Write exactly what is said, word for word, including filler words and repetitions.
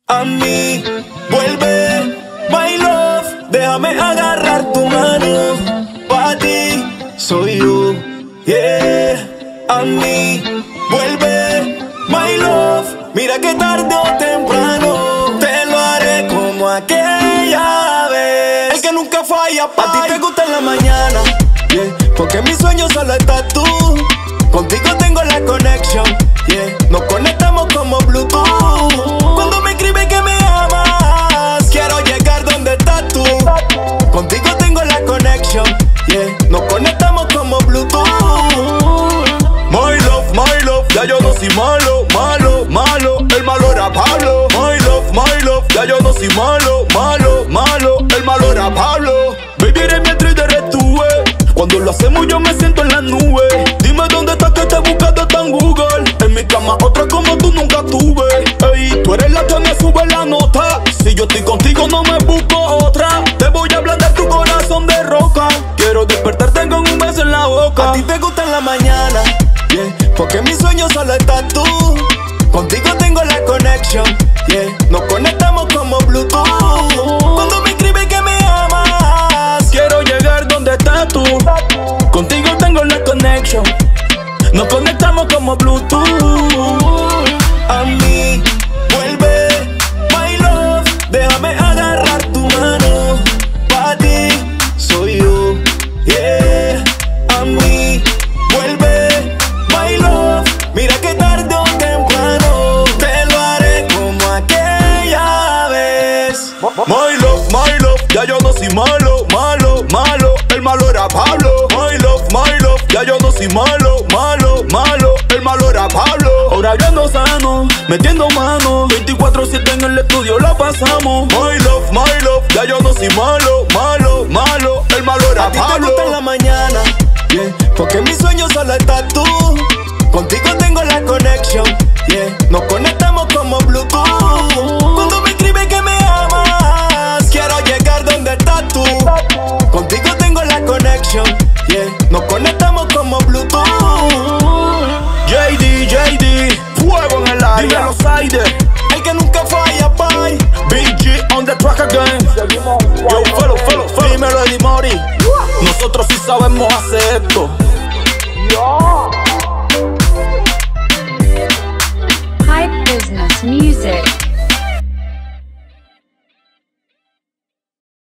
A mí, vuelve, my love, déjame agarrar tu mano. Pa' ti, soy yo, yeah. A mí, vuelve, my love, mira que tarde o temprano te lo haré como aquella vez. El que nunca falla, pa' ti te gusta en la mañana, yeah. Porque en mis sueños solo estás tú. Contigo tengo la conexión, yeah. Nos conectamos como Bluetooth. Cuando me escribes que me amas, quiero llegar donde estás tú. Contigo tengo la conexión, yeah. Nos conectamos como Bluetooth. My love, my love, ya yo no soy malo, malo, malo. El malo era Pablo. My love, my love, ya yo no soy malo, malo, malo. El malo era Pablo. Baby, eres mi estrella, eres tú, eh. Cuando lo hacemos yo me siento en la nube. Dime dónde estás que te buscando está en Google. En mi cama otra como tú nunca tuve. Ey, tú eres la que me sube la nota. Si yo estoy contigo no me busco otra. Te voy a hablar de tu corazón de roca. Quiero despertarte con un beso en la boca. A ti te gusta en la mañana, yeah. Porque en mis sueños solo estás tú. Contigo tengo la conexión, yeah. Nos conectamos como Bluetooth. Cuando me escribes que me amas, quiero llegar donde estás tú. Contigo tengo la conexión. Nos conectamos como Bluetooth. A mí, vuelve, my love, déjame agarrar tu mano. Pa' ti, soy yo, yeah. A mí, vuelve, my love, mira que tarde o temprano te lo haré como aquella vez. My love, my love, ya yo no soy malo, malo, malo. El malo era Pablo. My love, my love, ya yo no soy malo, malo, malo. El malo era Pablo. Ahora yo ando sano, metiendo mano. veinticuatro siete en el estudio la pasamos. My love, my love, ya yo no soy malo, malo, malo. El malo era A ti Pablo. te gusta en la mañana, yeah. Porque en mis sueños solo estás tú. Contigo tengo la conexión, yeah. Nos conectamos como Bluetooth. Cuando me escribes que me amas, quiero llegar donde estás tú. Contigo tengo la conexión, yeah. Nos conectamos como Bluetooth. J D, J D, fuego en el aire. Dime los aires. El que nunca falla, bye. B G on the track again. Yo, follow, follow, follow. Dímelo, Eddie Mori. Nosotros sí sabemos hacer esto.